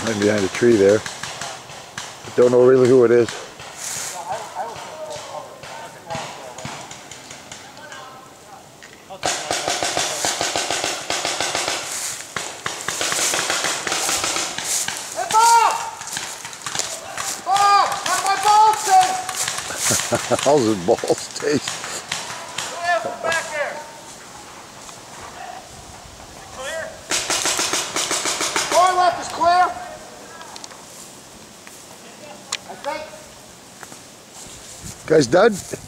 I'm behind a tree there. Don't know really who it is. Hey Bob! Bob! How's my balls taste? How's his balls taste? Who else is back there? Is it clear? Far left is clear. I think. Guy's done?